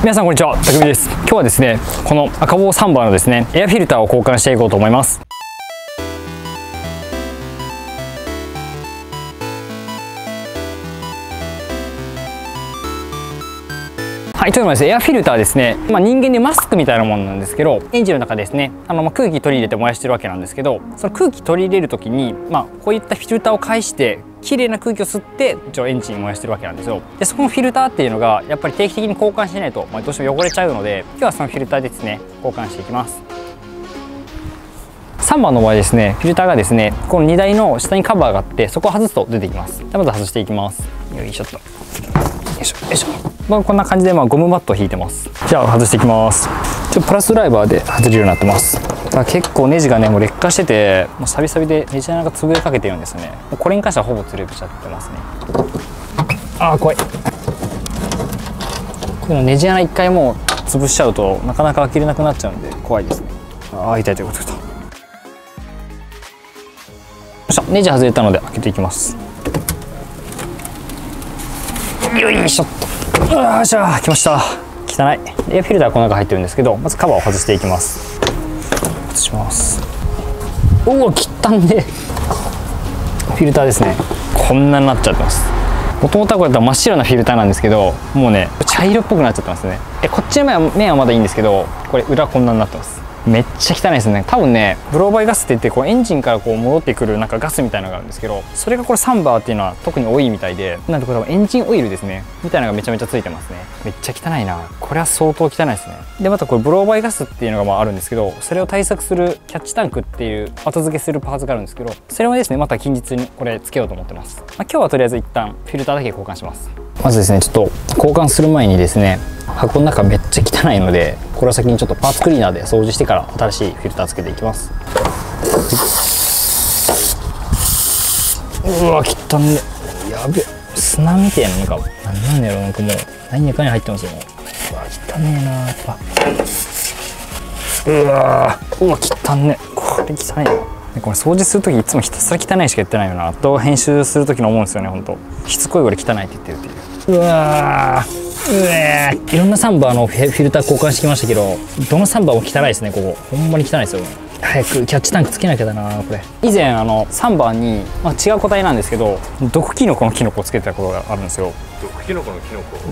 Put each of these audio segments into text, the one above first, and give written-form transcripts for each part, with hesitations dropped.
皆さんこんにちは、たくみです。今日はですね、この赤棒サンバーのですね、エアフィルターを交換していこうと思います。はい、というのはですね、エアフィルターですね、人間でマスクみたいなものなんですけど、エンジンの中ですね、空気取り入れて燃やしてるわけなんですけど、その空気取り入れる時に、こういったフィルターを介して綺麗な空気を吸ってエンジンに燃やしてるわけなんですよ。でそこのフィルターっていうのがやっぱり定期的に交換しないと、どうしても汚れちゃうので、今日はそのフィルターでですね交換していきます。3番の場合ですね、フィルターがですね、この荷台の下にカバーがあって、そこを外すと出てきます。まず外していきます。よいしょっと、よいしょよいしょ。こんな感じでゴムバットを引いてます。じゃあ外していきます。プラスドライバーで外れるようになってます。結構ネジがねもう劣化してて、もうサビサビでネジ穴が潰れかけてるんですよね。これに関してはほぼ潰れちゃってますね。あー怖い。こういうのネジ穴一回もう潰しちゃうとなかなか開けれなくなっちゃうんで怖いですね。あー痛いということで、よいしょ、ネジ外れたので開けていきます。よいしょっと、よいしょ、来ました。汚い。エアフィルターはこの中入ってるんですけど、まずカバーを外していきます。外します。おお、汚ね。フィルターですね、こんなになっちゃってます。もともとはこれ真っ白なフィルターなんですけど、もうね茶色っぽくなっちゃってますね。こっちの面はまだいいんですけど、これ裏こんなになってます。めっちゃ汚いですね。多分ね、ブローバイガスって言ってエンジンから戻ってくるガスみたいなのがあるんですけど、それがこれサンバーっていうのは特に多いみたいで、なんでこれ多分エンジンオイルですねみたいなのがめちゃめちゃついてますね。めっちゃ汚いな。これは相当汚いですね。でまたこれブローバイガスっていうのがあるんですけど、それを対策するキャッチタンクっていう後付けするパーツがあるんですけど、それをですねまた近日にこれつけようと思ってます。今日はとりあえず一旦フィルターだけ交換します。まずですね、ちょっと交換する前にですね、箱の中めっちゃ汚いので、これを先にちょっとパーツクリーナーで掃除してから新しいフィルターつけていきます。うわ汚ね。やべ、砂みたいななんなんやろ、もう何やかに入ってますよ。うわ汚ねえなやっぱ。うわ汚ね。これ汚いな。これ掃除する時いつもひたすら汚いしか言ってないよな。動画編集する時の思うんですよね。ほんとしつこいぐらい汚いって言ってるっていう。いろんなサンバーのフィルター交換してきましたけど、どのサンバーも汚いですね。ここほんまに汚いですよ。早くキャッチタンクつけなきゃだなこれ。以前サンバーに、違う個体なんですけど、毒キノコのキノコをつけてたことがあるんですよ。 毒キノコのキノコ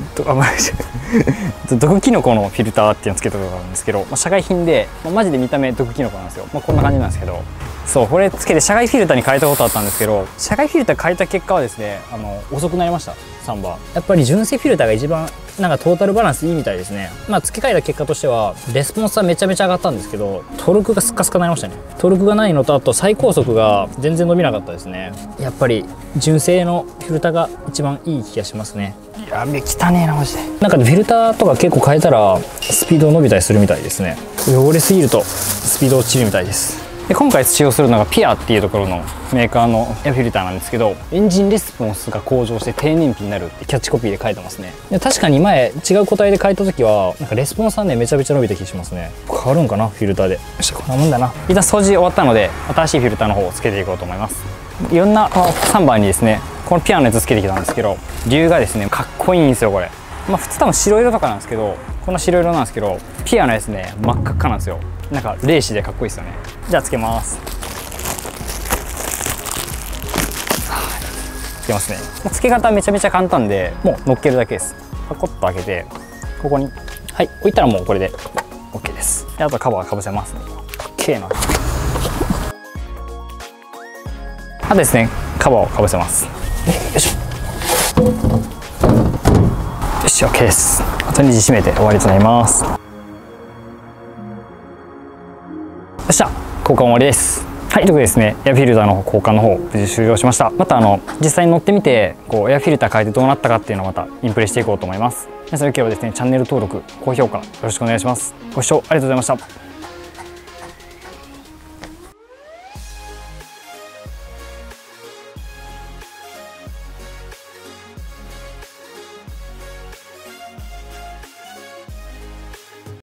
毒キノコのフィルターっていうのをつけたことがあるんですけど、社外品で、マジで見た目毒キノコなんですよ。こんな感じなんですけど、そうこれつけて社外フィルターに変えたことあったんですけど、社外フィルター変えた結果はですね、遅くなりました。サンバーやっぱり純正フィルターが一番トータルバランスいいみたいですね。付け替えた結果としてはレスポンスはめちゃめちゃ上がったんですけど、トルクがスッカスカになりましたね。トルクがないのと、あと最高速が全然伸びなかったですね。やっぱり純正のフィルターが一番いい気がしますね。やべ、汚ねえなマジで。フィルターとか結構変えたらスピード伸びたりするみたいですね。汚れすぎるとスピード落ちるみたいです。で今回使用するのがピアっていうところのメーカーのエアフィルターなんですけど、エンジンレスポンスが向上して低燃費になるってキャッチコピーで書いてますね。で確かに前違う個体で変えた時はレスポンスはねめちゃめちゃ伸びた気がしますね。変わるんかなフィルターで。よし、こんなもんだな。一旦掃除終わったので新しいフィルターの方をつけていこうと思います。いろんなサンバーにですね、このピアのやつつけてきたんですけど、理由がですねかっこいいんですよこれ。普通多分白色とかなんですけど、この白色なんですけど、ピアのやつね真っ赤っかなんですよ。レーシーでかっこいいですよね。じゃあつけます。つけますね。つけ方はめちゃめちゃ簡単で、もう乗っけるだけです。パコッと開けてここに置いたらもうこれで OK です。であとカバーかぶせますね。かっけえな。あとですね、カバーをかぶせます。よいしょよし OK です。あとネジ締めて終わりとなります。よっしゃ、交換終わりです。はい、ということでですね、エアフィルターの交換の方無事終了しました。また実際に乗ってみてエアフィルター変えてどうなったかっていうのをまたインプレしていこうと思います。皆さんよければですね、チャンネル登録、高評価よろしくお願いします。ご視聴ありがとうございました。